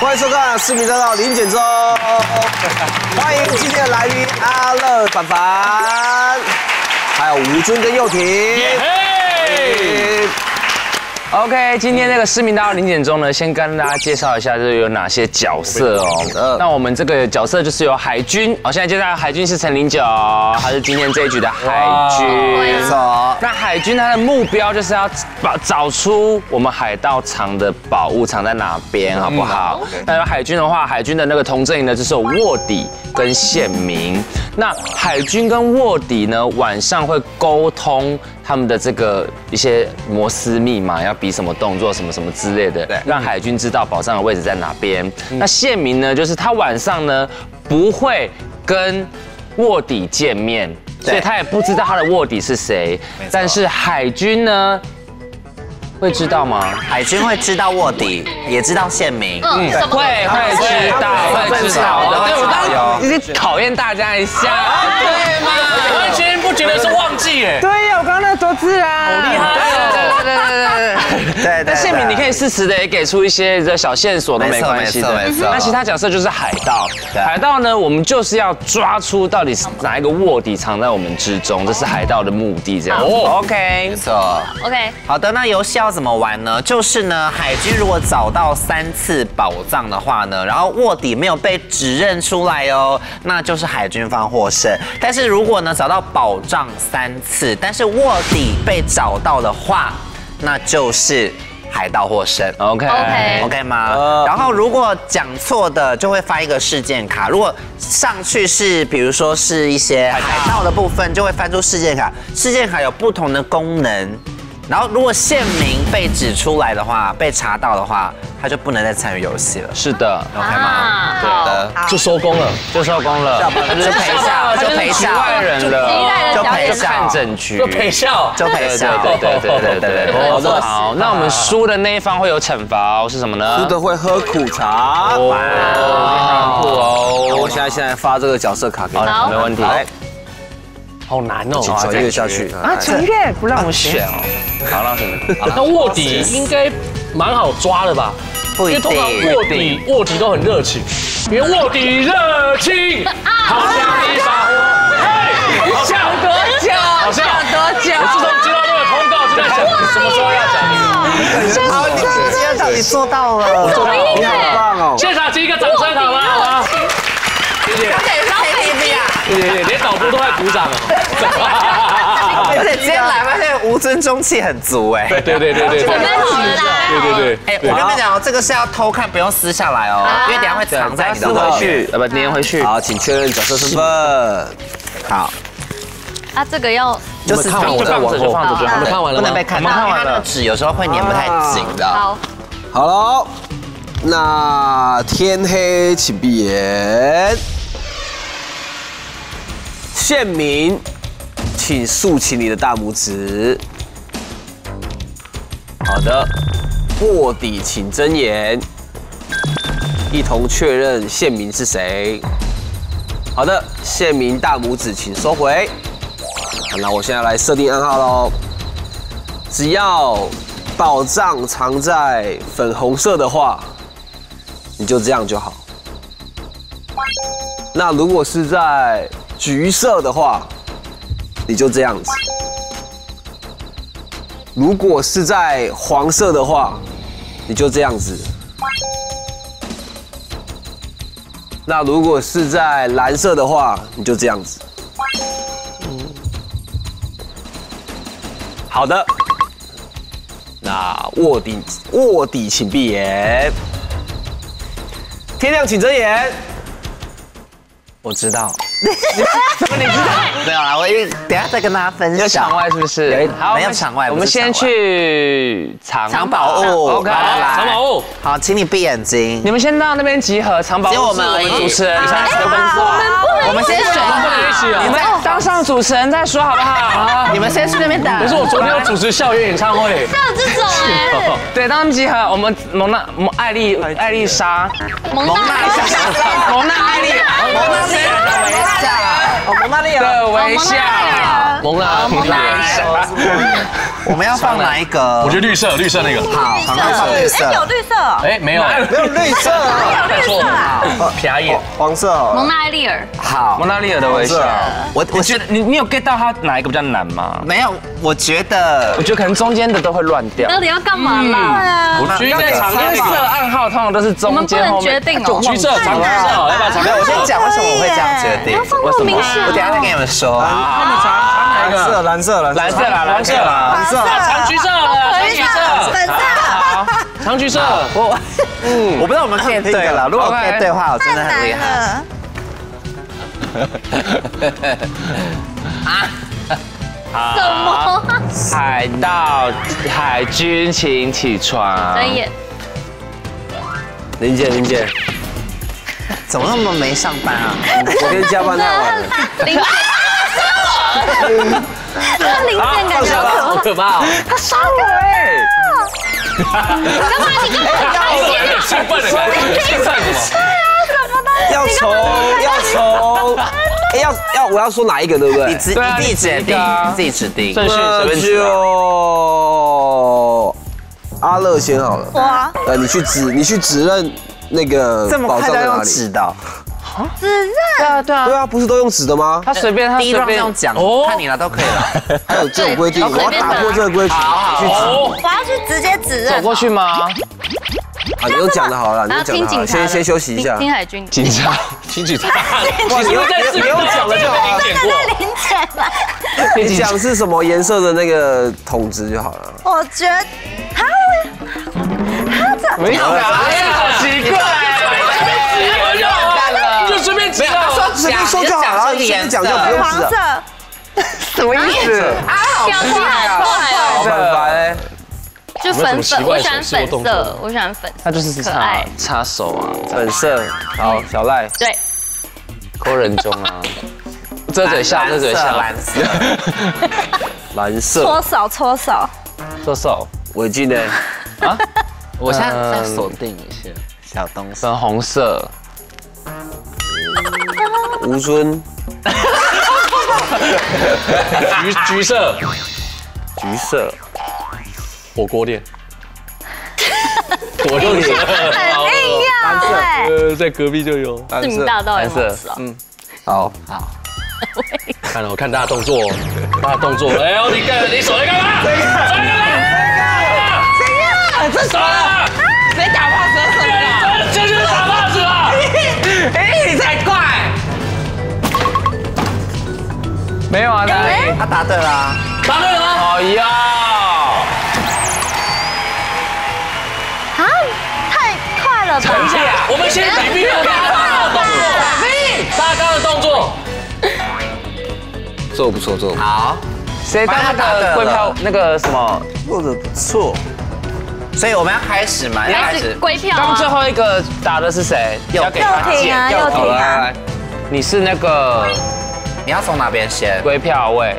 欢迎收看《市民大道林检中》，欢迎今天的来宾阿乐、凡凡，还有吴尊跟佑廷。 OK， 今天这个市民大道林检中呢，先跟大家介绍一下，就是有哪些角色哦。那我们这个角色就是有海军，现在介绍海军是陈09，他是今天这一局的海军。 没错。 那海军他的目标就是要找出我们海盗藏的宝物藏在哪边，好不好？那有海军的话，海军的那个同阵营呢，就是有卧底跟宪民。那海军跟卧底呢，晚上会沟通他们的这个一些摩斯密码，要比什么动作，什么什么之类的，让海军知道宝藏的位置在哪边。那宪民呢，就是他晚上呢不会跟卧底见面，所以他也不知道他的卧底是谁。但是海军呢会知道吗？ 海军会知道卧底，也知道宪民。 会知道。对，我刚刚已经考验大家一下，对吗？ 完全不觉得是忘记耶。 对呀，我刚刚那个多自然， 好厉害对。 那宪民你可以适时的也给出一些的小线索都没关系的。 没错。 那其他角色就是海盗，海盗呢，我们就是要抓出到底是哪一个卧底藏在我们之中，这是海盗的目的，这样。OK， 没错。 OK， 好的，那游戏要怎么玩呢？就是呢，海军如果找到3次宝藏的话呢，然后卧底没有被指认出来哦，那就是海军方获胜。但是如果呢找到宝藏3次，但是卧底被找到的话，那就是海盗获胜。OK 吗？然后如果讲错的，就会发一个事件卡。如果上去是比如说是一些海盗的部分，就会翻出事件卡。事件卡有不同的功能。然后，如果宪民被指出来的话，被查到的话，他就不能再参与游戏了。 是的 ，OK 吗？对的， 就收工了， 他就是陪笑， 就陪笑外人了， 就陪笑， 看整局， 就陪笑， 对。好，那我们输的那一方会有惩罚，是什么呢？ 输的会喝苦茶。 非常酷哦。 我现在发这个角色卡给你， 没问题。 好难哦， 请传阅下去啊！传阅不让我选哦。好，让什么？ 那卧底应该蛮好抓的吧？ 不一定， 因为通常卧底都很热情，因为卧底热情，好像一把火，嘿， 想多久？ 好像我自从接到这个通告，就在想什么时候要讲。 好，你今天到底做到了， 我做到了， 你好棒哦！ 现场请一个掌声好吗？好吗？谢谢。对，连导播都在鼓掌哦。 而且今天来发现吴尊中气很足哎。 对。 准备好了啦。 对。 哎，我跟你们讲哦，这个是要偷看，不用撕下来哦，因为等下会藏在你的后面。 粘回去。 好，请确认角色身份。好。 啊，这个要就是看完就放着， 我们看完了， 不能被看到，因为它那个纸有时候会粘不太紧的。 好了，那天黑请闭眼。宪民，请竖起你的大拇指。好的，卧底请睁眼，一同确认宪民是谁。好的，宪民大拇指请收回。那我现在来设定暗号喽。只要宝藏藏在粉红色的话，你就这样就好。那如果是在橘色的话，你就这样子；如果是在黄色的话，你就这样子；那如果是在蓝色的话，你就这样子。好的，那卧底请闭眼，天亮请睁眼。 我知道。 你知道？ 没有啦，我等下再跟大家分享。 有场外是不是？ 好，没有场外。 我们先去藏宝物。 OK， 藏宝物。 好，请你闭眼睛。 你们先到那边集合，藏宝物。只有我们主持人， 我们先选， 不能一起啊。 你们当上主持人再说好不好？ 你们先去那边打。 可是我昨天有主持校园演唱会。 还有这种。 对，当他们集合，我们艾丽莎， 蒙娜丽莎， 蒙娜艾丽，蒙娜丽的微笑，哦，蒙娜丽的微笑， 蒙娜丽莎。 我们要放哪一个？ 我觉得绿色那个。 好，要放绿色。 有绿色哦， 哎，没有， 没有绿色啊， 有绿色啊， 瞟眼。 黄色好了。 蒙娜丽尔， 好， 蒙娜丽尔的微笑。 我觉得你有 get 到它哪一个比较难吗？ 没有，我觉得可能中间的都会乱掉。 到底要干嘛啦？ 我觉得应该尝因为色暗号通常都是我中们不能间后面。 决定哦。 橘色，尝橘色，要不要尝？ 我先讲为什么我会这样决定。 要放那么明显我等一下再跟你们说。 啊哪一个？ 蓝色， 蓝色啦， 蓝色啦， 蓝色， 尝橘色了，尝橘色， 粉色， 尝橘色。 我不知道我们 get 对了，如果 get 对的话，我真的很厉害。 了。 什么？ 海军请起床。 睁眼。 林姐， 怎么那么没上班啊？ 昨天加班太晚了。 林姐， 这零件感觉好可怕。 好可怕哦！ 他杀我哎！ 干嘛？你干嘛？ 有点兴奋的感觉，兴奋什么？ 要抽，我要说哪一个，对不对？ 你自己指定，自己指定。 顺序随便指。 就阿乐先好了。 哇， 你去指认那个这么宝快就用藏在哪里？ 指的？ 指认对啊， 对啊，不是都用纸的吗？ 他随便第一 round 用讲，看你了都可以了。 还有这种规定，我要打破这个规矩。 哦， 我要去直接指认。 走过去吗？ 啊，你用讲的好了，你然后用讲的好了， 听警察的， 先休息一下。 听海军。 警察， 请举手。 哇，你用讲的就好了。 点过。 零件吧， 你讲是什么颜色的那个筒子就好了。 我觉得， 没有啦，好奇怪， 就随便指啊！ 随便说就好了，随便讲就不用指了。 黄色， 什么意思？ 跳出来好了， 烦烦。 就粉色，我喜欢粉动色作， 我喜欢粉色， 他就是可爱。 插手啊， 粉色，好，小赖。 对， 抠人中啊，遮嘴笑，遮嘴笑， 蓝色， 蓝色， 搓手， 做手围巾呢？ 啊， 我现在再锁定一下小东西。 粉红色， 吴尊， 橘色， 橘色， 火锅店。我就很硬要哎。 在隔壁就有。 市民大道也好吃啊。 好， 看我看大家动作，哎呦，你手在干嘛？这手啊！ 谁打炮蛇了？ 这就是打炮子了！ 哎，你才怪！ 没有啊，哪里？ 他答对啦。 答对了吗？ 哦呀， 啊，太快了吧！ 等一下，我们先比比大家的动作，大家的动作。 做不错，做得不错。 好， 谁当那个柜票那个什么？ 做的不错。 所以我们要开始吗？要开始归票刚最啊！ 后一个打的是谁？要给他又停啊，又好停啊！ 来，你是那个你要从哪边先？ 归票位，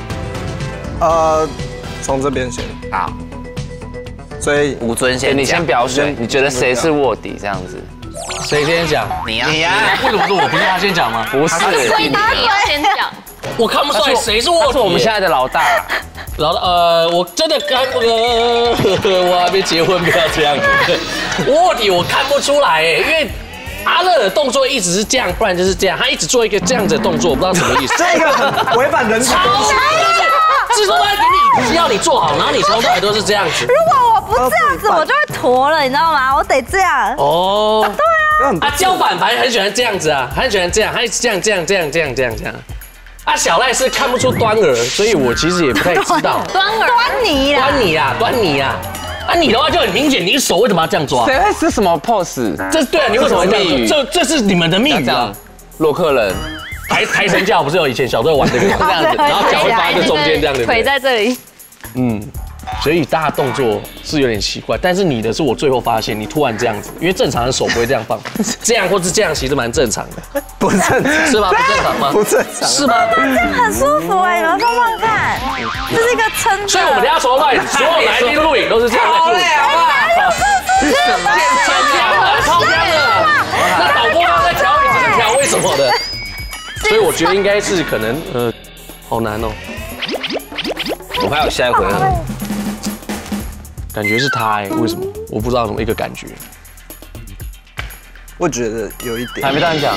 从这边先。 好， 所以吴尊先讲。 你先表水，你觉得谁是卧底这样子？ 谁先讲？ 你呀， 你呀？为什么是我？不是他先讲吗？ 不是， 所以你要先讲。 我看不出来谁是卧底。 他是我们现在的老大。 老大，我真的看不，我还没结婚，不要这样子。卧底我看不出来哎，因为阿乐的动作一直是这样，不然就是这样，他一直做一个这样子的动作，我不知道什么意思。 这个很违反人性。 是说他给你要你做好，然后你从头到尾都是这样子。 如果我不这样子，我就会驼了，你知道吗？我得这样。 哦， 对啊。 啊，焦反白很喜欢这样子啊，很喜欢这样，他一直这样。啊，小赖是看不出端倪，所以我其实也不太知道。 端倪啦， 端倪啦。啊，你的话就很明显，你手为什么要这样抓？ 谁会是什么 pose？ 这对啊，你为什么会这样做？这是你们的密语啊这样。洛克人， 抬神教不是有以前小时候玩这个这样子，然后脚会放在这中间这样子。 腿在这里。 嗯， 所以大家动作是有点奇怪，但是你的是我最后发现，你突然这样子，因为正常的手不会这样放，这样或是这样其实蛮正常的， 不正常是吗？不正常吗？ 不正常， 是吗？ 这样很舒服哎，你们放放看，这是一个撑所以我们等一下从头到尾所有来宾录影都是这样在录影， 好不好？ 超香的，超香的。那导播刚在调你这个调味什么的，所以我觉得应该是可能好难哦。 我们还有下一回合， 感觉是他哎，为什么？我不知道什么一个感觉。 我觉得有一点。 还没到你讲。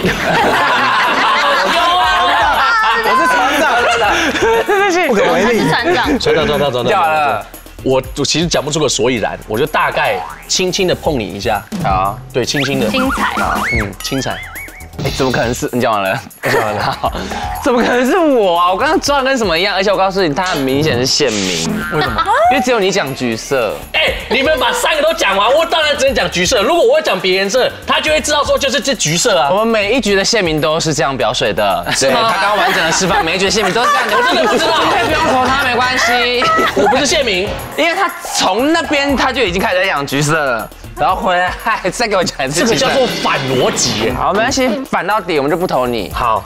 我是船长，不可为力。 船长， 船长掉了。 我其实讲不出个所以然，我就大概轻轻的碰你一下， 好， 对，轻轻的， 精彩， 轻踩。 哎，怎么可能是你讲完了？我讲完了。好，怎么可能是我啊？我刚刚抓的跟什么一样？而且我告诉你，他很明显是县民。 为什么？ 因为只有你讲橘色。 哎，你们把3个都讲完，我当然只能讲橘色。如果我会讲别颜色，他就会知道说就是这橘色啊。 我们每一局的县民都是这样表水的， 是吗他刚刚完整的示范，每一局的县民都是这样。 我真的不知道， 你可以不用投他，没关系。 我不是县民， 因为他从那边他就已经开始在讲橘色了，然后回来再给我讲一次橘色。 这个叫做反逻辑。 好，没关系，反到底我们就不投你。 好，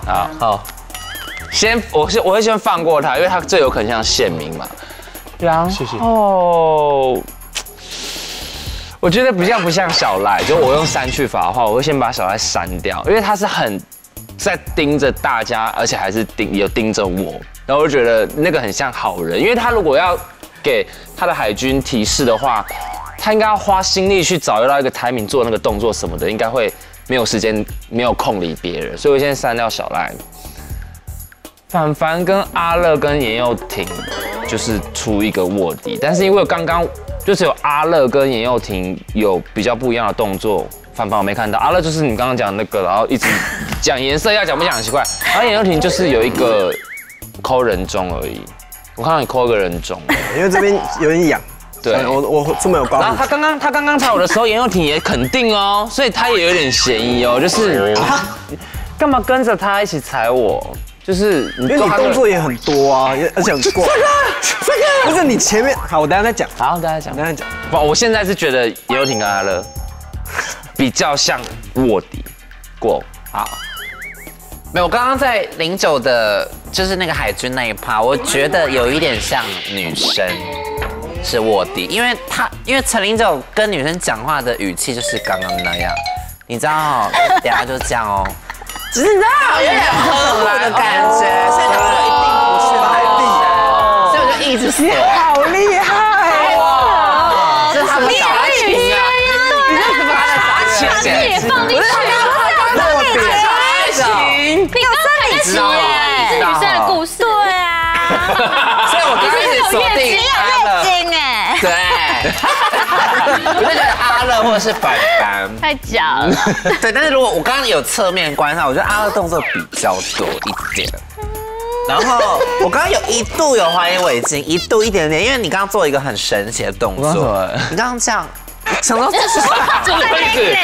我会先放过他，因为他最有可能像县民嘛。然后， 谢谢。 我觉得比较不像小赖，就我用删去法的话，我会先把小赖删掉，因为他是很在盯着大家，而且还是有盯着我，然后我就觉得那个很像好人，因为他如果要给他的海军提示的话，他应该要花心力去找到一个 timing 做那个动作什么的，应该会没有时间，没有空理别人，所以我现在删掉小赖。凡凡跟阿乐跟严佑廷就是出一个卧底，但是因为刚刚就只有阿乐跟严佑廷有比较不一样的动作，凡凡我没看到，阿乐就是你刚刚讲那个，然后一直讲颜色要讲不讲很奇怪，然后严佑廷就是有一个抠人中而已，我看到你抠一个人中， 因为这边有点痒。 对， 我这么有包。 然后他刚刚踩我的时候，严佑廷也肯定哦，所以他也有点嫌疑哦，就是干嘛跟着他一起踩我？就是因为你动作也很多啊，而且很怪。这个不是你前面好，我等下再讲。 好，等下讲。 不， 我现在是觉得严佑廷跟阿乐比较像卧底过。 好，没有，我刚刚在09的，就是那个海军那一趴，我觉得有一点像女生是卧底，因为陈09跟女生讲话的语气就是刚刚那样，你知道哦，等下就这样哦。只是你知道有点呵护的感觉，所以他说一定不是男生，所以我就一直说好厉害哇，这是他的小爱情啊！你这怎么还在撒钱？ 也放进去，你刚刚还在说耶，是女生的故事，对啊， 所以我刚刚一直锁定阿乐， 哎， 对，我就觉得阿乐或者是凡凡太假了。 对，但是如果我刚刚有侧面观察，我觉得阿乐动作比较多一点。然后我刚刚一度有怀疑我已经一度一点点，因为你刚刚做一个很神奇的动作，你刚刚这样，想到这是什么？ 这个位置，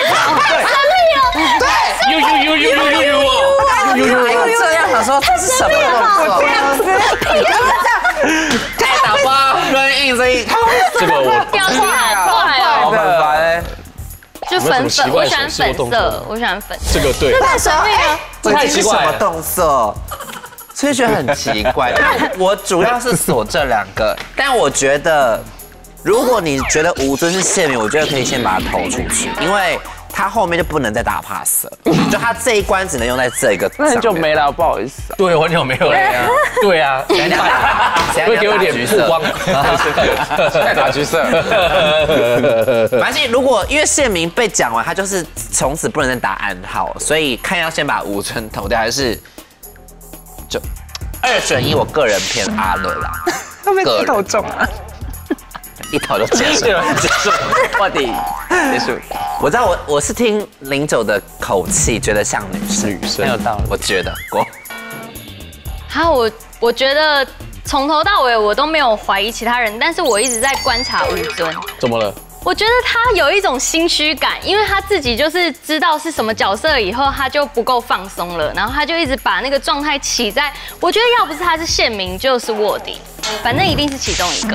对， 呦， 还有这样想说这是什么动作？你刚刚这样，太打包润印这一， 这个我表情好怪哦， 很烦。 就粉色，我喜欢粉色，我喜欢粉色。 这个对， 太神秘了， 这太奇怪了，什么动作？所以觉得很奇怪。但我主要是锁这2个，但我觉得，如果你觉得吴尊是县民，我觉得可以先把他投出去，因为他后面就不能再打 pass 了，就他这一关只能用在这个。 那很久没了，不好意思。 对，很久没有了。对啊，会给我点曝光。 打橘色。 没关系，如果因为县民被讲完，他就是从此不能再打暗号，所以看要先把吴尊投掉，还是就2选1，我个人偏阿乐啦。 会不会一投中啊？ 一投就结束， 结束，卧底结束。 我知道我是听09的口气，觉得像女生， 很有道理。 我觉得过。 好，我觉得从头到尾我都没有怀疑其他人，但是我一直在观察吴尊。 怎么了？ 我觉得他有一种心虚感，因为他自己就是知道是什么角色以后，他就不够放松了，然后他就一直把那个状态起在，我觉得要不是他是县民，就是卧底，反正一定是其中一个。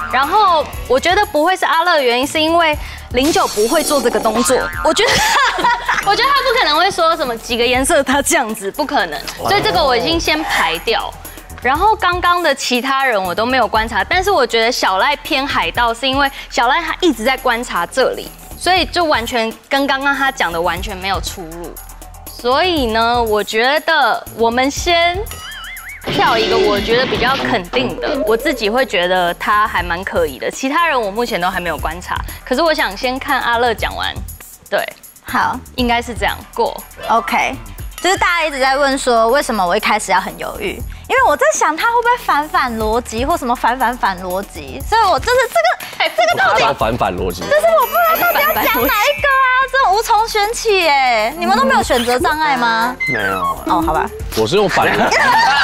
然后我觉得不会是阿乐的原因，是因为09不会做这个动作。我觉得他不可能会说什么几个颜色他这样子，不可能。所以这个我已经先排掉。然后刚刚的其他人我都没有观察，但是我觉得小赖偏海盗，是因为小赖他一直在观察这里，所以就完全跟刚刚他讲的完全没有出入。所以呢，我觉得我们先跳一个我觉得比较肯定的，我自己会觉得他还蛮可疑的。其他人我目前都还没有观察，可是我想先看阿乐讲完。对， 好， 应该是这样过。 OK， 就是大家一直在问说，为什么我一开始要很犹豫？因为我在想他会不会反逻辑，或什么反逻辑，所以我就是这个到底反逻辑， 就是我不知道到底要讲哪一个啊，这种无从选起耶。你们都没有选择障碍吗？ 没有。 哦，好吧。 我是用反逻辑。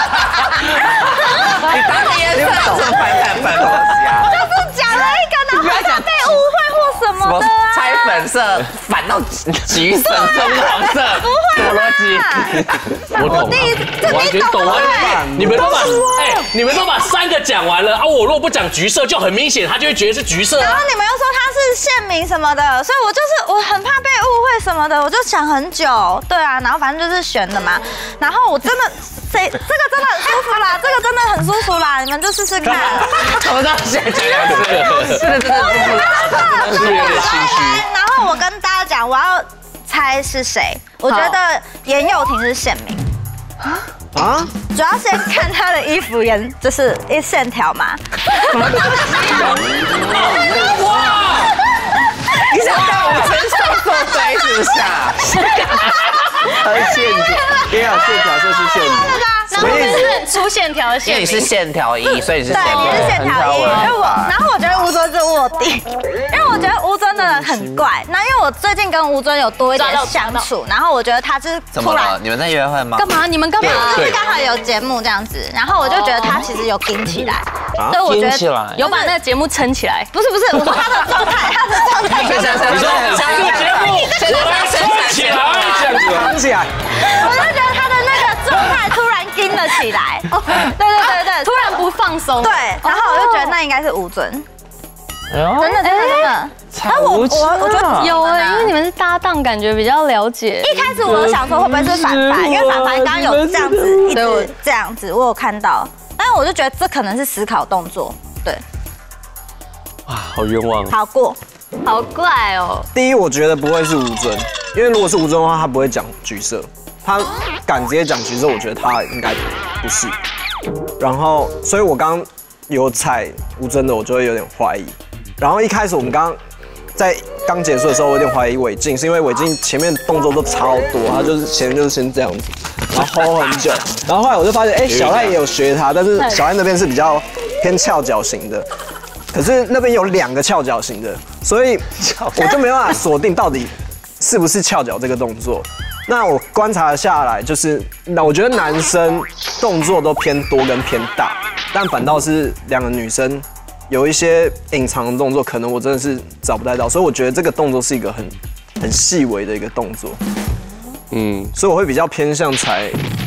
你打的颜色有什么反逻辑啊？ 就是讲了一个，然后好像被误会或什么的啊。 猜粉色反到橘色、棕黄色， 不会逻辑。 我懂，完全懂啊！你们都把3个讲完了啊！我如果不讲橘色，就很明显，他就会觉得是橘色。 然后你们又说他是县民什么的，所以我很怕被误会什么的，我就想很久。对啊，然后反正就是选的嘛。然后我真的这个真的很舒服啦，这个真的很舒服啦，你们就试试看。 我到现在这样子，真的是有点心虚。 然后我跟大家讲，我要猜是谁。我觉得严幼婷是县民。 啊？ 主要先看她的衣服就是线条嘛。什么东西？ 哇！你想看我身上做飞是不是啊？ 线条，也有线条就是线条。 然后我们是很粗线条的线， 因为你是线条1，所以你是对，你是线条1。然后我觉得吴尊是卧底，因为我觉得吴尊真的很怪。那因为我最近跟吴尊有多一点相处，然后我觉得他就是怎么了？你们在约会吗？ 干嘛？你们干嘛？ 就是刚好有节目这样子，然后我就觉得他其实有顶起来，所以我觉得有把那个节目撑起来。 不是，我说他的状态。 你说这个节目我来撑起来， 撑起来。 我就觉得他的那个状态突然硬了起来。对， 突然不放松。 对，然后我就觉得那应该是吴尊。真的。但我觉得有哎，因为你们是搭档，感觉比较了解。 一开始我想说会不会是反派，因为反派刚刚有这样子一直这样子，我有看到，但是我就觉得这可能是思考动作。对。 啊，好冤枉。 好过。 好怪哦。 第一，我觉得不会是吴尊，因为如果是吴尊的话，他不会讲橘色，他敢直接讲橘色，我觉得他应该不是。然后，所以我刚有踩吴尊的，我就会有点怀疑。然后一开始我们刚结束的时候，我有点怀疑韦静，是因为韦静前面动作都超多，他就是前面就是先这样子，然后 hold 很久。然后后来我就发现，小赖也有学他，但是小赖那边是比较偏翘脚型的。可是那边有2个翘脚型的，所以我就没办法锁定到底是不是翘脚这个动作。那我观察下来，就是我觉得男生动作都偏多跟偏大，但反倒是2个女生有一些隐藏的动作，可能我真的是找不太到，所以我觉得这个动作是一个很细微的一个动作。所以我会比较偏向踩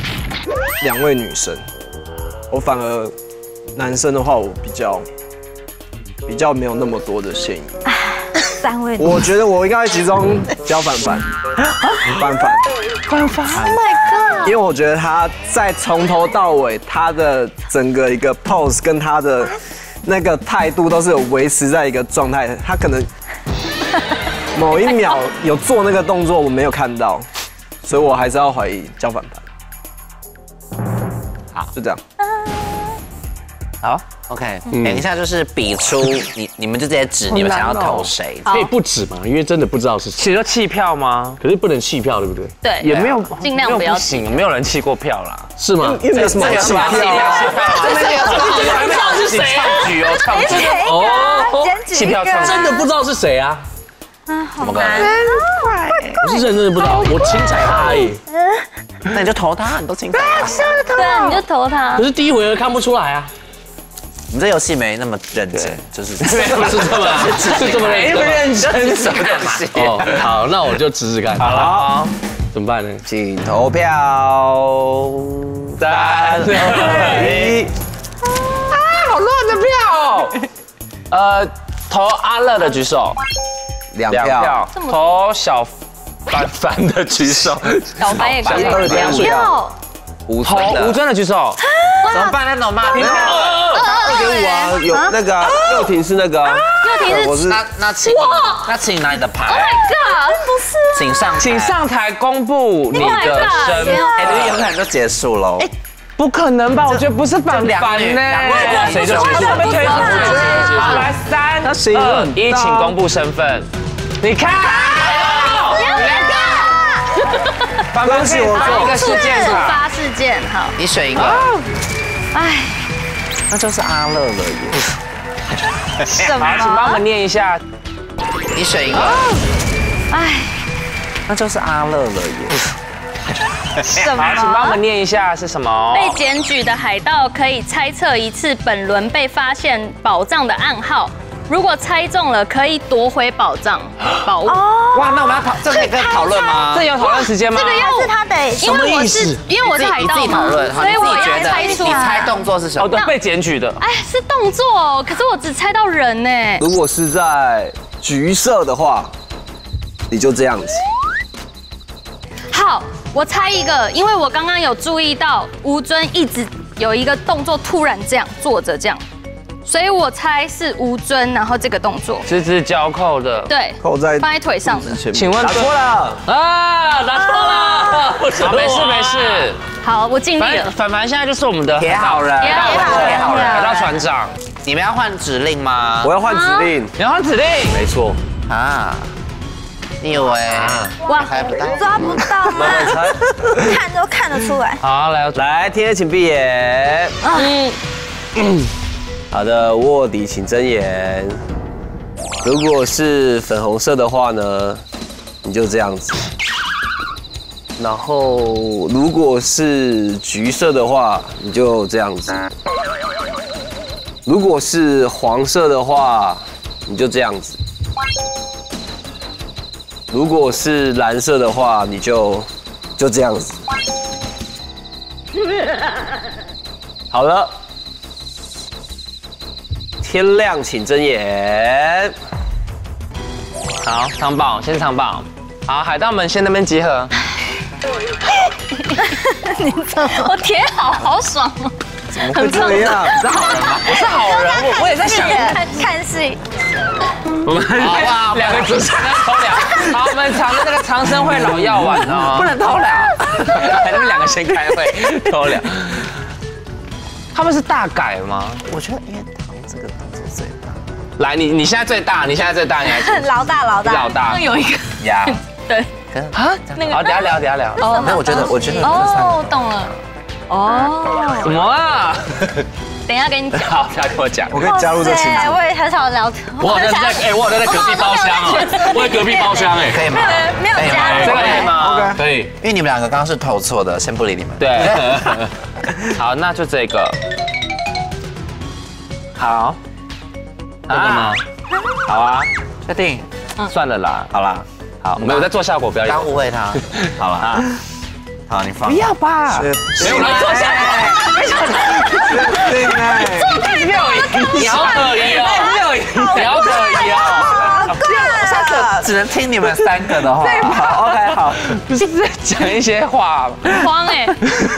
2位女生，我反而男生的话，我比较没有那么多的嫌疑。 3位， 我觉得我应该集中教凡。Oh my god！ 因为我觉得他在从头到尾，他的整个一个 pose 跟他的那个态度都是有维持在一个状态。他可能某一秒有做那个动作，我没有看到，所以我还是要怀疑教反盘。好，就这样。 好 ，OK， 等一下就是比出你们就直接指你们想要投谁， 可以不指吗？因为真的不知道是谁。 写了弃票吗？ 可是不能弃票，对不对？ 对， 也没有， 尽量不要行，没有人弃过票啦。 是吗？ 因为没有什么弃票啊。 不知道是谁啊？ 创举哦，创举哦， 弃票创举， 真的不知道是谁啊？ 好难。 我是认真的不知道，我轻踩他而已。 那你就投他，你都轻踩。 对啊，你就投他可。是第一回合看不出来啊。 我们这游戏没那么认真，就是是这么认真，什么东西？ 哦，好，那我就试试看。好，怎么办呢？ 请投票。 3、2、1。啊，好乱的票！ 投阿乐的举手 2票， 投小凡的举手， 小凡也可以 2票， 投吴尊的举手， 怎么办？那怎么办？ 2.5啊，有那个佑廷是那个， 佑廷是我是那请拿你的牌 ，Oh my god， 不是， 请上台， 请上台公布你的身份。 哎，你有可能就结束喽。 不可能吧？我觉得不是凡凡呢。 谁就谁被推出去？好，来3、2、1，请公布身份。你看，凡凡可以做一个事件触吧？ 发事件，好， 你选一个， 哎， 那就是阿乐了耶。 什好，请帮我们念一下。 你选一个， 哎， 那就是阿乐了耶。 什好，请帮我们念一下是什么？ 被检举的海盗可以猜测一次本轮被发现宝藏的暗号，如果猜中了，可以夺回宝物。 哇，那我们要这可以跟讨论吗？ 这有讨论时间吗？ 这个要是他得因为我是海你自盗嘛， 己讨论， 所以我要猜出你猜来。 动作是什么？ 对，被检举的。 哎，是动作哦，可是我只猜到人呢。 如果是在橘色的话，你就这样子。 好，我猜一个，因为我刚刚有注意到吴尊一直有一个动作，突然这样坐着这样，所以我猜是吴尊，然后这个动作， 十指交扣的。 对， 扣在放在腿上的。 请问打错了， 啊，拿错了。好，没事没事。 好，我尽力了。 凡凡现在就是我们的铁好人， 铁好人海盗船长。 你们要换指令吗我？要换指令， 你要换指令。 没错， 啊，你以为哇， 猜不到？ 抓不到吗？ 慢慢猜。 看都看得出来。 好，来， 来，天天请闭眼。好的，卧底请睁眼。如果是粉红色的话呢，你就这样子。然后如果是橘色的话，你就这样子。如果是黄色的话，你就这样子。如果是蓝色的话，你就这样子。好了，天亮请睁眼。 好，藏宝，先藏宝。好，海盗们先那边集合。 我铁好爽哦， 怎么会这样？ 你是好人吗？我是好人，我也在想。 看戏， 我们2个主持人偷聊。好，我们藏的这个长生会老药丸哦，不能偷聊。他们2个先开会偷聊。他们是大改吗？ 我觉得因为唐这个动作最大。 来，你现在最大，你还老大。 老大有一个呀， 对啊？那个好，等下聊。 哦， 没有，我觉得哦，懂了，哦， 什么啊？ 等一下跟你讲。 好，不要跟我讲。 我可以加入这个群组。 我也很少聊。 我好像在隔壁包厢哦，我在隔壁包厢哎， 可以吗？ 没有加入这个可以吗？ 可以。 因为你们2个刚刚是投错的，先不理你们。 对。好，那就这个。好。 要干嘛？ 好啊， 确定？ 算了啦。 好啦， 好，没有在做效果表演。 刚误会他。好了啊，好，你放。 不要吧。 没有来坐下。 对哎， 你好可疑哦，你好可疑哦。 下次只能听你们3个的话。好 ，OK， 好。 不是在讲一些话。 慌哎，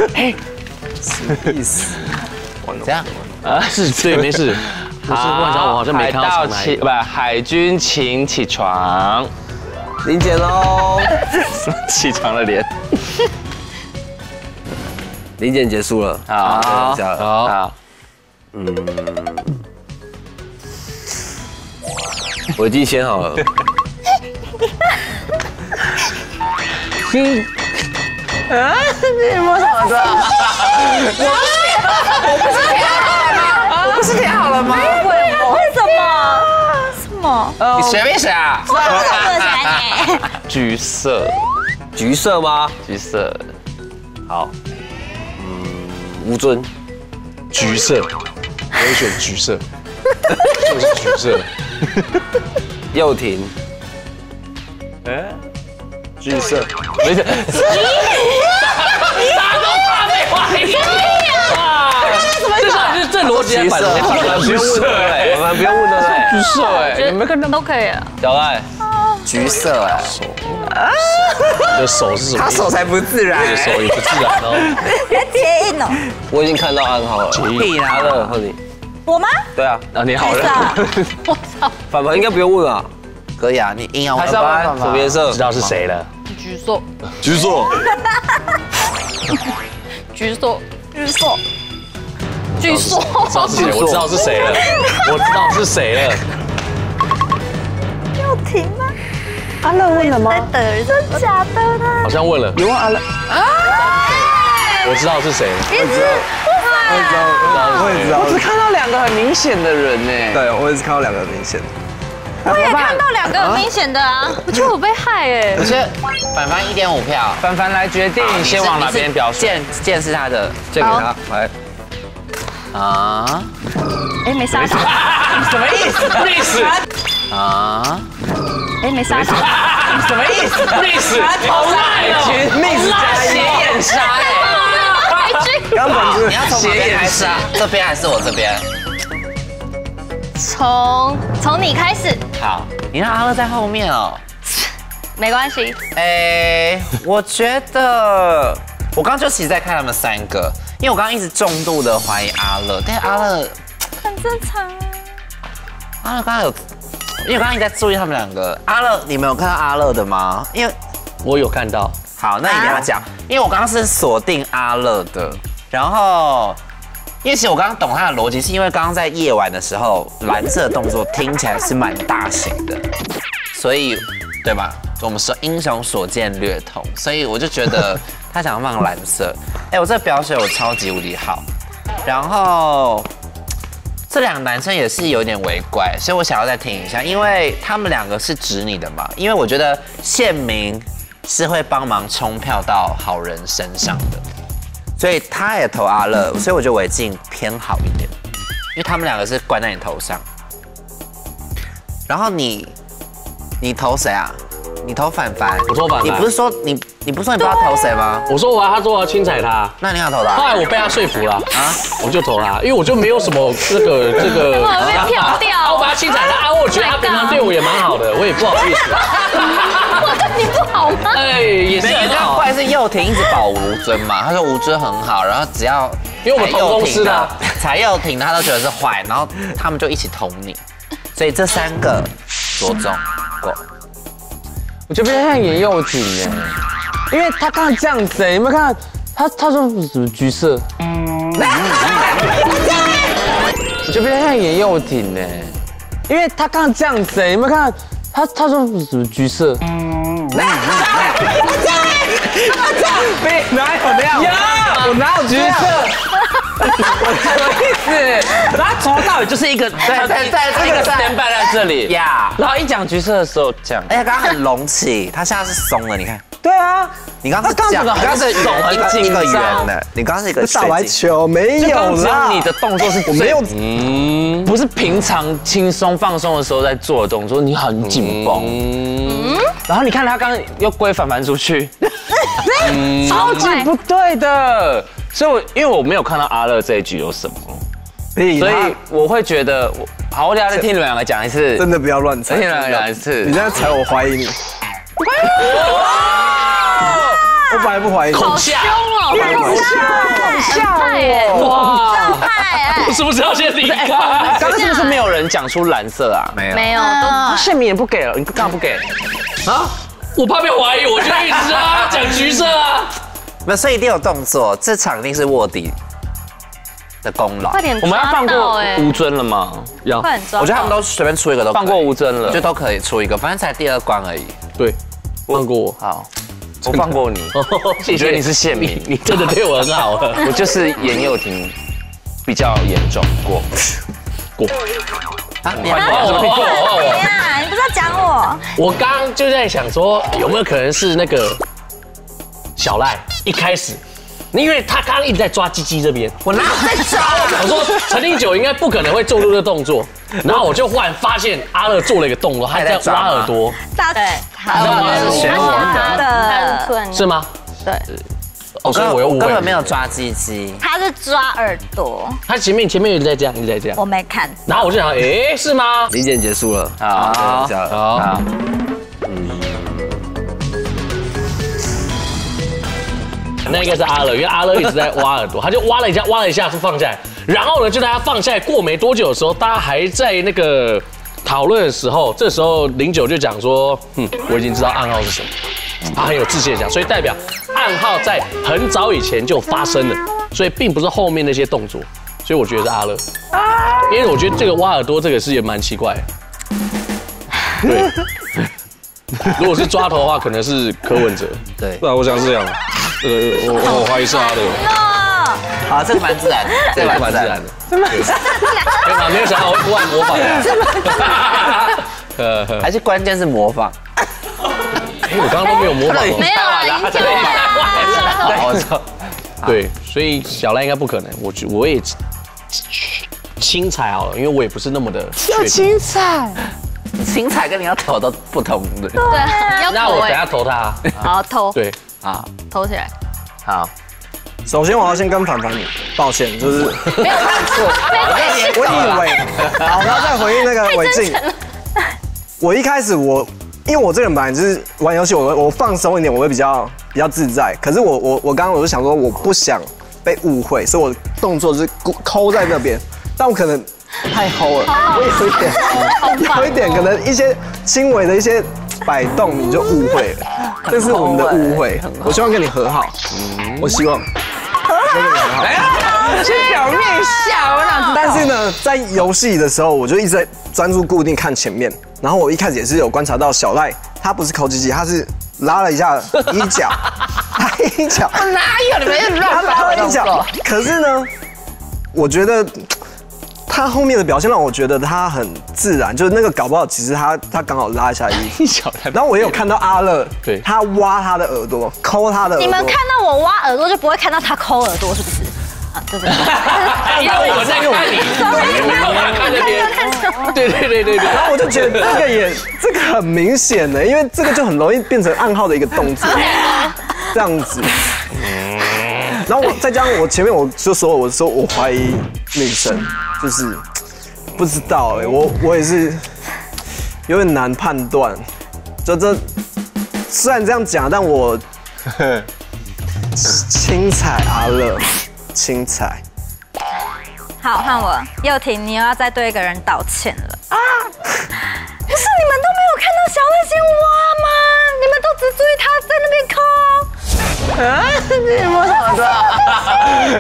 意思。 怎样？ 是，对，没事。不是，我好像没看到长哪一个。 海军请起床。 零检喽， 起床的脸。 零检结束了。 好， 好， 我已经先好了。 你摸什么的？我不是填好了吗？ 为什么？什么？ 你随便选啊。 橘色， 橘色吗？ 橘色。 好。吴尊， 橘色，我会选橘色，就是橘色。 佑廷， 橘色， 没事。 大家都怕被怀疑。哇，这逻辑还蛮不用问了，我们不用问了。 橘色哎，有没有看到？ 都可以啊。 小赖， 橘色哎， 你的手是什么？ 他手才不自然， 你的手也不自然哦。 别贴印哦。 我已经看到暗号了。 屁啦阿乐，换你。 我吗？ 对啊， 啊，你好是了， 啊。 我操， 凡凡应该不用问啊。 可以啊，你硬要还是要问问凡什么颜色？ 知道是谁了？ 橘色， 橘色， 橘色， 绿色。 橘色， 知道是谁？我知道是谁了，我知道是谁了。 要停吗？ 阿乐问了吗？ 在等，真假的呢？ 好像问了， 你问阿乐， 我知道是谁了。 一直我也知道， 我只看到2个很明显的人呢。 对，我也是看到2个很明显的。 我也看到2个很明显的啊。 我觉得我被害哎。 我觉得凡凡1.5票， 凡凡来决定先往哪边表述。 剑是他的借给他，来。 啊哎，没杀到。 什么意思？ 历史， 啊， 哎，没杀到。 什么意思？ 历史，好赖哦， mix 加斜眼杀哎。 刚本是你要从哪边开始啊？这边还是我这边？ 从你开始， 好，你让阿乐在后面哦。 没关系。 我觉得我刚就其实在看他们3个，因为我刚刚一直重度的怀疑阿乐，但是阿乐很正常啊。 阿乐刚刚有，因为我刚刚一直在注意他们2个。阿乐，你们有看到阿乐的吗？因为我有看到。 好，那你跟他讲，因为我刚刚是锁定阿乐的，然后。因为其实我刚刚懂他的逻辑，是因为刚刚在夜晚的时候，蓝色的动作听起来是蛮大型的，所以对吧？我们说英雄所见略同，所以我就觉得他想要放蓝色。我这个表水我超级无敌好，然后这2个男生也是有点微怪，所以我想要再听一下，因为他们2个是指你的嘛，因为我觉得宪明是会帮忙冲票到好人身上的。所以他也投阿乐，所以我觉得韦静偏好一点，因为他们2个是关在你头上。然后你投谁啊？你投凡凡， 我投凡凡你不是说你不是说你不知道投谁吗？ 我说他说我要轻踩他， 那你要投他后来我被他说服了啊，我就投他，因为我就没有什么这个我被票掉， 我把他轻踩他，我觉得他平常对我也蛮好的，我也不好意思。 我对你不好吗？ 哎，也是很好后。来是佑廷一直保吴尊嘛，他说吴尊很好，然后只要因为我们同公司的踩佑廷他都觉得是坏，然后他们就一起捅你，所以这3个着重过。 我觉得比较像严幼婷哎，因为他刚刚这样子哎，有没有看到他说什么橘色？我觉得比较像严幼婷哎，因为他刚刚这样子哎，有没有看到他说什么橘色？哪有那样？我哪有橘色？什么意思？然后从头到尾就是一个在这个 stand by 在这里呀，然后一讲橘色的时候讲， 而且刚刚很隆起，他现在是松了，你看。 对啊， 你刚刚是这样， 你刚刚是手很紧一个圆张的，你刚刚是一个打白球没有只有啦， 你的动作是我没有， 不是平常轻松放松的时候在做的动作，你很紧绷。然后你看他刚刚又归凡凡出去，超级不对的。所以因为我没有看到阿乐这一局有什么，所以我会觉得好，我等下再听你们2个讲一次， 真的不要乱猜， 听你们2个讲一次。 你现在猜我怀疑你，我本来不怀疑你， 好凶哦， 好像哎， 哇， 派我是不是要先离开？ 刚刚是不是没有人讲出蓝色啊？ 没有都宪明也不给了，你干嘛不给？ 啊，我怕被怀疑，我就一直啊讲橘色啊。 那所以一定有动作，这场一定是卧底的功劳。 快点， 我们要放过吴尊了吗？要， 快点抓到， 我觉得他们都随便出一个都可以放过吴尊了， 就都可以出一个，反正才第2关而已。 对，放过我。 好，我放过你。 谢谢， 我觉得你是宪明， 你真的对我很好。 我就是严幼婷比较严重过。 啊，你怎样？你不是要讲我？ 我刚刚就在想说，有没有可能是那个小赖一开始，因为他刚刚一直在抓鸡鸡这边， 我哪有在抓？ 我说陈立久应该不可能会做出这个动作，然后我就忽然发现阿乐做了一个动作，他在挖耳朵， 对， 是选我的， 的， 突然是吗？ 对， 所以我又误会根本没有抓鸡鸡， 他是抓耳朵， 他前面一直在这样，一直在这样， 我没看。 然后我就想，哎，是吗？ 零检结束了， 好， 好，那应该是阿乐，因为阿乐一直在挖耳朵，他就挖了一下是放下来，然后呢，就在他放下来过没多久的时候，大家还在那个讨论的时候，这时候09就讲说，我已经知道暗号是什么，他很有自信的讲，所以代表暗号在很早以前就发生了，所以并不是后面那些动作，所以我觉得是阿乐，因为我觉得这个挖耳朵这个是也蛮奇怪的，对。如果是抓头的话，可能是柯文哲。 对， 对啊，我想是这样。我怀疑是阿乐。 好，这个蛮自然的，这个蛮自然的。 对吧？没有想到我会突然模仿。 还是关键是模仿。 我刚刚都没有模仿。 没有啊，已经对，所以小赖应该不可能。我也轻踩好了，因为我也不是那么的要轻踩。青菜跟你要投都不同的。 对，要那我等下投他。 好投。 对， 好， 投起来。 好。 首先我要先跟凡凡抱歉，就是没有看错， 我以为，好，然后再回应那个伟静。我一开始因为我这个人本来就是玩游戏，我放松一点，我会比较自在。可是我刚刚我就想说，我不想被误会，所以我动作就是抠在那边，但我可能太齁了，我有一点可能一些轻微的一些摆动你就误会了，这是我们的误会。我希望跟你和好，我希望。跟你和好。 是表面笑，我哪知道？ 但是呢，在游戏的时候，我就一直在专注固定看前面。然后我一开始也是有观察到小赖，他不是抠鸡鸡，他是拉了一下衣角，拉衣角。 哪有？你们乱他拉了衣角。可是呢，我觉得他后面的表现让我觉得他很自然，就是那个搞不好其实他刚好拉一下衣角。然后我也有看到阿乐，对，他挖他的耳朵，抠他的耳朵。 你们看到我挖耳朵，就不会看到他抠耳朵，是不是？对对对， 因为我在看你，看那边，对。 然后我就觉得这个很明显的，因为这个就很容易变成暗号的一个动作，这样子。然后我再加上我前面我就说我怀疑女生，就是不知道我也是有点难判断，就这虽然这样讲，但我轻踩阿乐。青菜， 好，换我。佑廷，你又要再对一个人道歉了啊！不是，你们都没有看到小赖先挖吗？你们都只注意他在那边抠。啊？你摸什么的？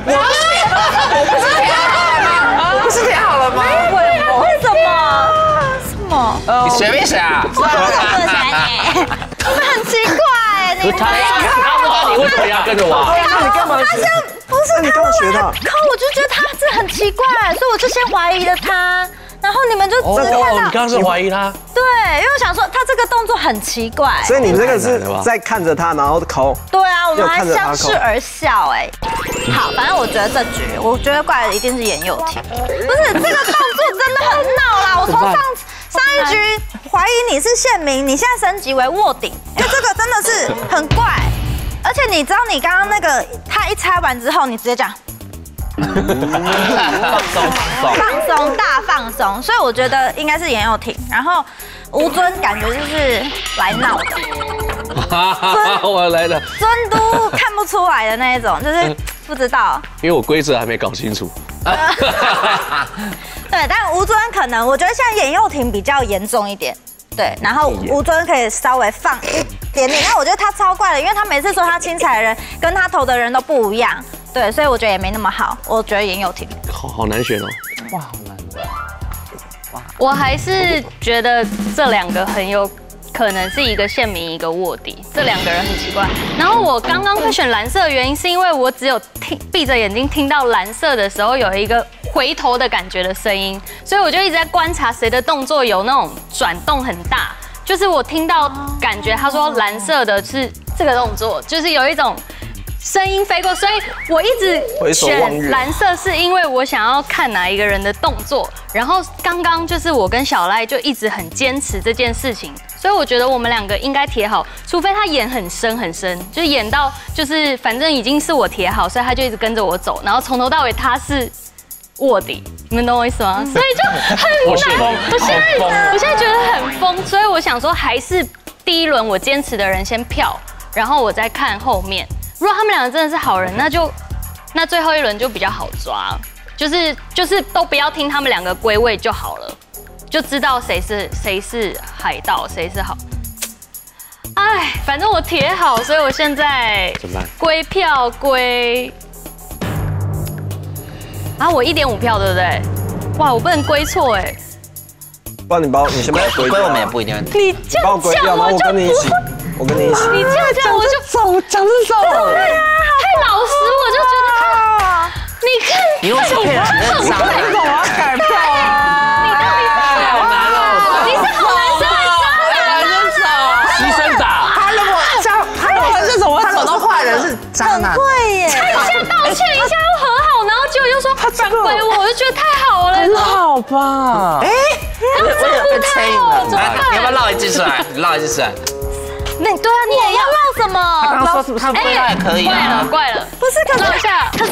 我不是填好了吗？为什么？什么？ 你随便选啊！ 我不能选你。你们很奇怪，你们。 他不挖，你为什么要跟着挖？ 你干嘛？ 不是， 你干嘛学他？ 我就觉得他这很奇怪，所以我就先怀疑了他。然后你们就只看到， 你刚刚是怀疑他？ 对，因为我想说他这个动作很奇怪。 所以你这个是在看着他，然后抠。 对啊，我们还相视而笑好，反正我觉得这局，我觉得怪的一定是严佑廷。不是，这个动作真的很闹啦！我从上一局怀疑你是宪民，你现在升级为卧底，因为这个真的是很怪。而且你知道，你刚刚那个他一拆完之后，你直接讲放松，大放松，所以我觉得应该是严佑廷。然后吴尊感觉就是来闹的， 我来了， 尊都看不出来的那一种，就是不知道， 因为我规则还没搞清楚。 对，但吴尊可能，我觉得现在严佑廷比较严重一点。对，然后吴尊可以稍微放一点点，但我觉得他超怪的，因为他每次说他轻踩的人跟他投的人都不一样，对，所以我觉得也没那么好。我觉得严佑廷好难选哦， 哇，好难。 我还是觉得这两个很有可能是一个宪民，一个卧底，这两个人很奇怪。然后我刚刚会选蓝色的原因，是因为我只有闭着眼睛听到蓝色的时候有一个回头的感觉的声音，所以我就一直在观察谁的动作有那种转动很大。就是我听到感觉他说蓝色的是这个动作，就是有一种声音飞过，所以我一直选蓝色，是因为我想要看哪一个人的动作。然后刚刚就是我跟小赖就一直很坚持这件事情， 所以我觉得我们两个应该铁好，除非他演很深很深，就是演到就是反正已经是我铁好，所以他就一直跟着我走，然后从头到尾他是卧底，你们懂我意思吗？所以就很难。我现在觉得很疯，所以我想说还是第一轮我坚持的人先票，然后我再看后面。如果他们两个真的是好人，那最后一轮就比较好抓，就是都不要听他们两个归位就好了。就知道谁是海盗，谁是好。哎，反正我铁好，所以我现在归票归。啊，我1.5票，对不对？哇，我不能归错哎。 不然你先把我归掉。 归我们也不一定。 你这样讲我就不。 我跟你一起。 你这样讲我就走，讲是走。 对啊，太老实，我就觉得他。你看， 你为什么骗人？你傻人， 我要改票啊！ 很会耶！ 他一下道歉，一下又和好，然后结果又说反归我，我就觉得太好了。 很好吧？哎， 我太好，怎么办？ 你要不要绕一句出来？你绕一句出来。 对啊，你也要绕什么？ 他刚刚说是不是他归也可以啊？ 怪了， 不是，可是绕一下， 可是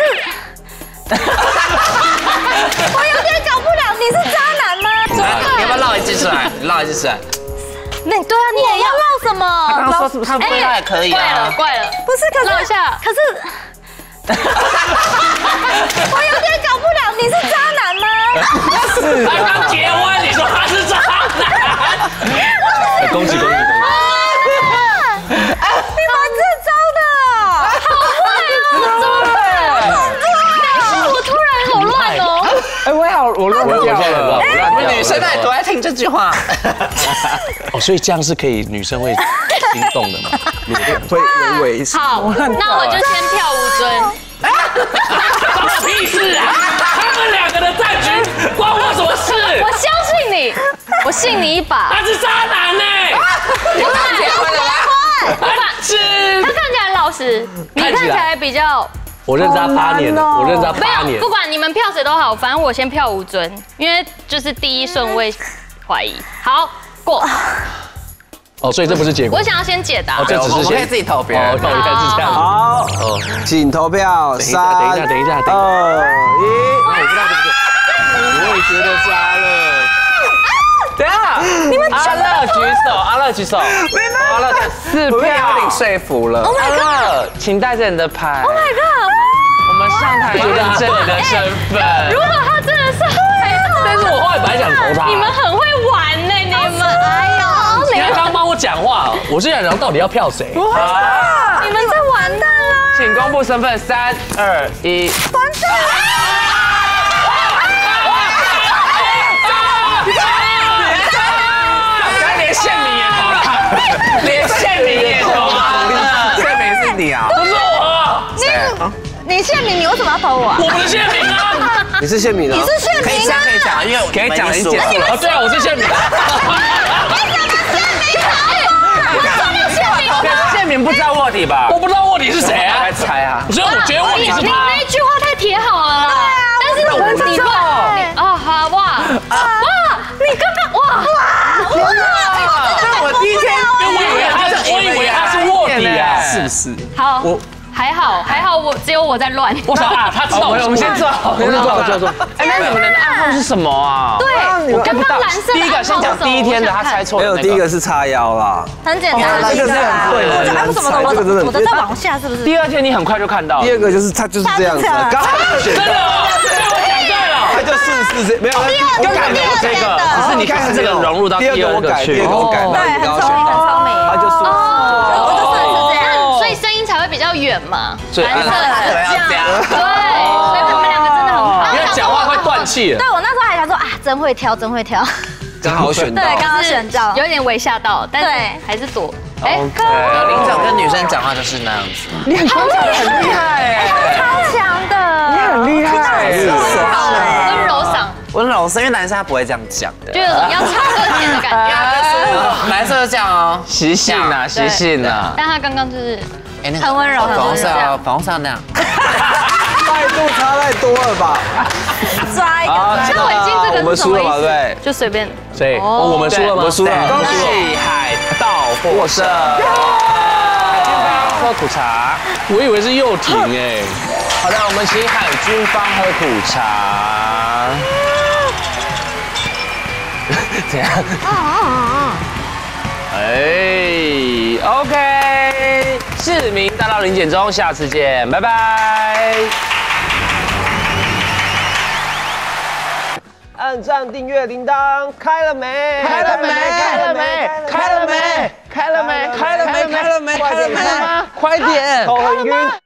我有点搞不了，你是渣男吗？ 你要不要绕一句出来？你绕一句出来。 对啊，你也要绕什么？ 他刚刚说是不是他归也可以啊？ 怪了， 不是，可是绕一下， 可是我有点搞不了，你是渣男吗？ 是，他刚结婚，你说他是渣男？ 恭喜！ 你们这招的，好坏哦！怎么办？ 我突然好乱哦。 哎，我乱掉了。 我们女生都多爱听这句话。 哦，所以这样是可以，女生会心动的嘛？ 会微微。 好，那我就先票吴尊。 关我屁事啊！他们两个的战局关我什么事？ 我相信你，我信你一把。 他是渣男呢！ 你们结婚了吗？ 是。 他看起来老实，你看起来比较。 我认识他8年了，我认识他8年。 不管你们票谁都好，反正我先票吴尊，因为就是第一顺位怀疑。好，过。 哦，所以这不是结果。 我想要先解答。 这只是我可以自己投别人。 哦，原来是这样。 好，请投票。 等一下，等一下，等一下， 3、2、1。 我不知道对不对？我也觉得是阿乐。 等下，你们阿乐举手，阿乐举手，阿乐4票， 领说服了。 阿乐，请带着你的牌。Oh my god！ 我们上台认证你的身份。 如果他真的是海盗， 但是我后来本来想投他。 你们很会玩呢，你们。哎呦， 你刚刚帮我讲话，我是想聊到底要票谁？ 你们在完蛋啦！ 请公布身份，3、2、1。 完蛋了！ 连县民也投了，连县民也投了， 县民是你啊？ 不是我， 你县民，你为什么要投我？ 我不是县民啊！ 你是县民啊？ 你是县民啊？ 可以讲，因为可以讲，你结束了。 哦，对啊，我是县民。 县民不知道卧底吧？ 我不知道卧底是谁啊？ 来猜啊！ 所以我觉得卧底是你他。 那句话太铁好了啦。对啊，但是你乱哦，好哇哇，你刚刚哇， 我第一天， 我以为他是卧底啊， 是不是？ 好，还好，我只有我在乱。 我想啊，他知道我们先做，我们先做。哎，那你们的暗号是什么啊？ 对，我刚刚蓝色的第一个先讲第一天的，他猜错。 没有，第一个是叉腰啦。 很简单， 这个是很对的。 为什么我的在往下是不是？ 第二天你很快就看到。 第二个就是他就是这样子，刚好选真的，被我讲对了。 他就是没有， 刚才没有这个，只是你看这个融入到第二个去。 第二个我改， 对，很聪明，很聪明。 他就说， 我就算是这样， 所以声音才会比较远嘛。 所以蓝色的要这样。 对，所以他们两个真的很好。 因为讲话会断气了。 对我那时候还想说啊，真会挑，真会挑。 刚好选到。 对，刚刚选到， 有点微吓到，但是还是躲。哎， 领长跟女生讲话就是那样子。 你很很厉害哎， 超强的，你很厉害， 温柔嗓， 温柔声，因为男生他不会这样讲的， 就有种要唱歌前的感觉。 男生就这样哦， 习性啊，习性啊。 但他刚刚就是哎，那个很温柔， 粉红色要那样。 态度差太多了吧？ 抓一个， 那尾巾这个我们输了嘛，对不对？ 就随便。 谁？哦，我们输了吗？ 我们输了， 恭喜海盗获胜。海军方喝苦茶。 我以为是幼艇哎。 好的，我们请海军方喝苦茶。怎样？哎 ，OK，市民大道零减中，下次见，拜拜。 按赞、订阅、铃铛开了没？ 开了没？开了没？开了没？开了没？开了没？开了没？快点！ 头很晕。